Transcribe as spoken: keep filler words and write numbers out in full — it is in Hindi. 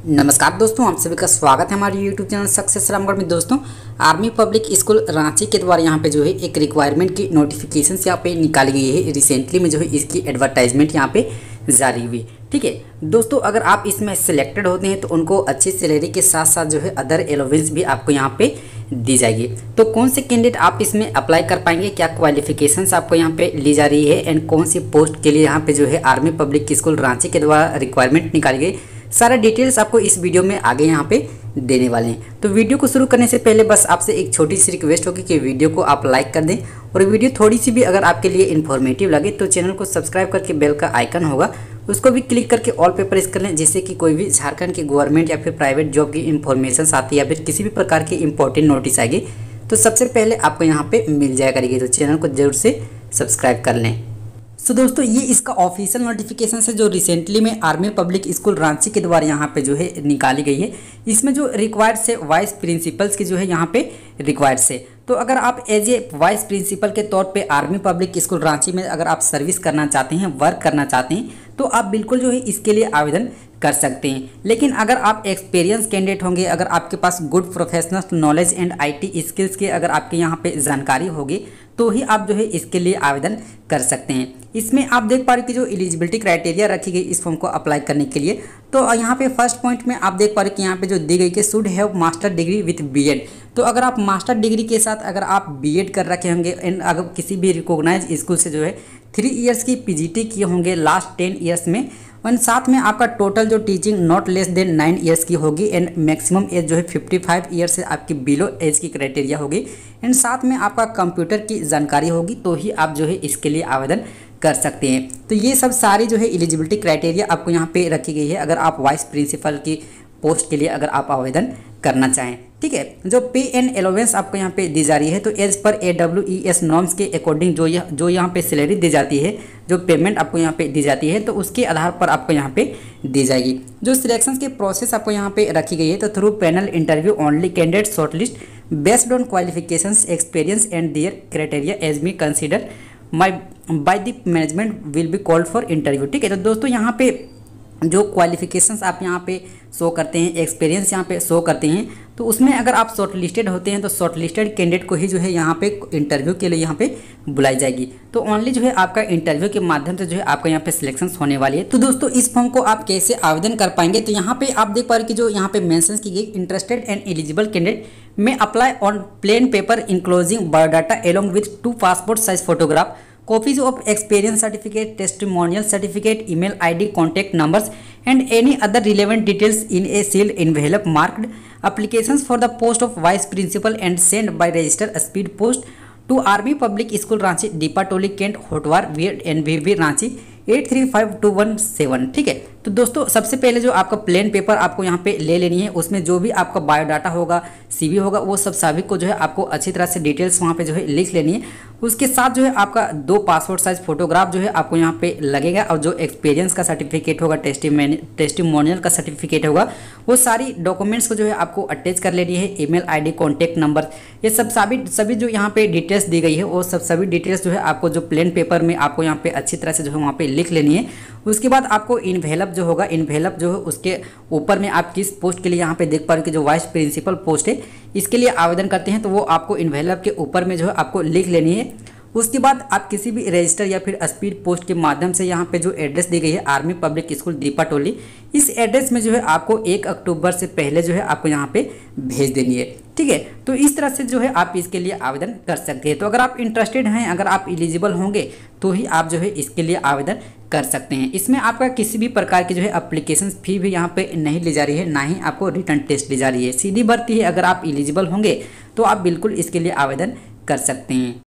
नमस्कार दोस्तों, आप सभी का स्वागत है हमारे यूट्यूब चैनल सक्सेस रामगढ़ में। दोस्तों, आर्मी पब्लिक स्कूल रांची के द्वारा यहाँ पे जो है एक रिक्वायरमेंट की नोटिफिकेशन यहाँ पे निकाली गई है। रिसेंटली में जो है इसकी एडवर्टाइजमेंट यहाँ पे जारी हुई। ठीक है दोस्तों, अगर आप इसमें सिलेक्टेड होते हैं तो उनको अच्छी सैलरी के साथ साथ जो है अदर एलोवेंस भी आपको यहाँ पे दी जाएगी। तो कौन से कैंडिडेट आप इसमें अप्लाई कर पाएंगे, क्या क्वालिफिकेशंस आपको यहाँ पे ली जा रही है एंड कौन सी पोस्ट के लिए यहाँ पे जो है आर्मी पब्लिक स्कूल रांची के द्वारा रिक्वायरमेंट निकाली गई, सारा डिटेल्स आपको इस वीडियो में आगे यहाँ पे देने वाले हैं। तो वीडियो को शुरू करने से पहले बस आपसे एक छोटी सी रिक्वेस्ट होगी कि वीडियो को आप लाइक कर दें और वीडियो थोड़ी सी भी अगर आपके लिए इन्फॉर्मेटिव लगे तो चैनल को सब्सक्राइब करके बेल का आइकन होगा उसको भी क्लिक करके ऑल पे प्रेस कर लें, जिससे कि कोई भी झारखंड की गवर्नमेंट या फिर प्राइवेट जॉब की इन्फॉर्मेशन आती है या फिर किसी भी प्रकार की इंपॉर्टेंट नोटिस आएगी तो सबसे पहले आपको यहाँ पे मिल जाया करेगी। तो चैनल को जरूर से सब्सक्राइब कर लें। सो so, दोस्तों ये इसका ऑफिशियल नोटिफिकेशन है जो रिसेंटली में आर्मी पब्लिक स्कूल रांची के द्वारा यहाँ पे जो है निकाली गई है। इसमें जो रिक्वायर्ड से वाइस प्रिंसिपल्स की जो है यहाँ पे रिक्वायर्ड से, तो अगर आप एज ए वाइस प्रिंसिपल के तौर पे आर्मी पब्लिक स्कूल रांची में अगर आप सर्विस करना चाहते हैं, वर्क करना चाहते हैं तो आप बिल्कुल जो है इसके लिए आवेदन कर सकते हैं। लेकिन अगर आप एक्सपीरियंस कैंडिडेट होंगे, अगर आपके पास good professional knowledge and IT skills के अगर आपके यहाँ पे जानकारी होगी तो ही आप जो है इसके लिए आवेदन कर सकते हैं। इसमें आप देख पा रहे हो कि जो एलिजिबिलिटी क्राइटेरिया रखी गई इस फॉर्म को अप्लाई करने के लिए, तो यहाँ पे फर्स्ट पॉइंट में आप देख पा रहे हो कि यहाँ पे जो दी गई कि should have master degree with BEd. तो अगर आप मास्टर डिग्री के साथ अगर आप बीएड कर रखे होंगे एंड अगर किसी भी रिकॉग्नाइज स्कूल से जो है थ्री इयर्स की पीजीटी किए होंगे लास्ट टेन ईयर्स में, और साथ में आपका टोटल जो teaching not less than nine years की होगी एंड मैक्सिमम एज जो है फिफ्टी फाइव ईयर्स से आपकी बिलो एज की क्राइटेरिया होगी एंड साथ में आपका कंप्यूटर की जानकारी होगी तो ही आप जो है इसके लिए आवेदन कर सकते हैं। तो ये सब सारी जो है एलिजिबिलिटी क्राइटेरिया आपको यहाँ पे रखी गई है अगर आप वाइस प्रिंसिपल की पोस्ट के लिए अगर आप आवेदन करना चाहें। ठीक है, जो पे एंड एलोवेंस आपको यहाँ पे दी जा रही है तो एज पर A W E S norms के अकॉर्डिंग जो यह जो यहाँ पे सैलरी दी जाती है, जो पेमेंट आपको यहाँ पे दी जाती है तो उसके आधार पर आपको यहाँ पे दी जाएगी। जो सिलेक्शन के प्रोसेस आपको यहाँ पे रखी गई है तो through panel interview only candidate shortlist based on qualifications experience and their criteria age me consider my by the management will be called for interview. ठीक है, तो दोस्तों यहाँ पे जो क्वालिफिकेशंस आप यहाँ पे शो करते हैं, एक्सपीरियंस यहाँ पे शो करते हैं, तो उसमें अगर आप शॉर्ट लिस्टेड होते हैं तो शॉर्ट लिस्टेड कैंडिडेट को ही जो है यहाँ पे इंटरव्यू के लिए यहाँ पे बुलाई जाएगी। तो ओनली जो है आपका इंटरव्यू के माध्यम से जो है आपका यहाँ पे सिलेक्शन होने वाली है। तो दोस्तों इस फॉर्म को आप कैसे आवेदन कर पाएंगे, तो यहाँ पे आप देख पा रहे कि जो यहाँ पे मेंशन की गई interested and eligible candidate may apply on plain paper enclosing biodata along with two passport size photograph, copies of experience certificate, testimonial certificate, email I D, contact numbers and any other relevant details in a sealed envelope marked applications for the post of vice principal and sent by register speed post to Army Public School Ranchi, Dipatoli, Kent, Hotwar, N V B Ranchi at three five two one seven. ठीक है, तो दोस्तों सबसे पहले जो आपका प्लेन पेपर आपको यहाँ पे ले लेनी है, उसमें जो भी आपका बायोडाटा होगा, सीवी होगा, वो सब सभी को जो है आपको अच्छी तरह से डिटेल्स वहाँ पे जो है लिख लेनी है। उसके साथ जो है आपका दो पासपोर्ट साइज फोटोग्राफ जो है आपको यहाँ पे लगेगा और जो एक्सपीरियंस का सर्टिफिकेट होगा, टेस्टिमोनियल का सर्टिफिकेट होगा, वो सारी डॉक्यूमेंट्स को जो है आपको अटैच कर लेनी है। ईमेल आईडी, कॉन्टैक्ट नंबर, ये सब सभी सभी जो यहाँ पे डिटेल्स दी गई है वो सब सभी डिटेल्स जो है आपको जो प्लेन पेपर में आपको यहाँ पे अच्छी तरह से जो है वहाँ पे लिख लेनी है। उसके बाद आपको इन्वेलप जो होगा, इन्वेलप जो है उसके ऊपर में आप किस पोस्ट के लिए यहाँ पे देख पा रहे हो कि जो वाइस प्रिंसिपल पोस्ट है इसके लिए आवेदन करते हैं तो वो आपको इन्वेलप के ऊपर में जो है आपको लिख लेनी है। उसके बाद आप किसी भी रजिस्टर या फिर स्पीड पोस्ट के माध्यम से यहाँ पे जो एड्रेस दी गई है आर्मी पब्लिक स्कूल दीपाटोली, इस एड्रेस में जो है आपको एक अक्टूबर से पहले जो है आपको यहाँ पे भेज देनी है। ठीक है, तो इस तरह से जो है आप इसके लिए आवेदन कर सकते हैं। तो अगर आप इंटरेस्टेड हैं, अगर आप एलिजिबल होंगे तो ही आप जो है इसके लिए आवेदन कर सकते हैं। इसमें आपका किसी भी प्रकार की जो है एप्लीकेशन फी भी यहाँ पे नहीं ली जा रही है, ना ही आपको रिटर्न टेस्ट ली जा रही है। सीधी भर्ती है, अगर आप एलिजिबल होंगे तो आप बिल्कुल इसके लिए आवेदन कर सकते हैं।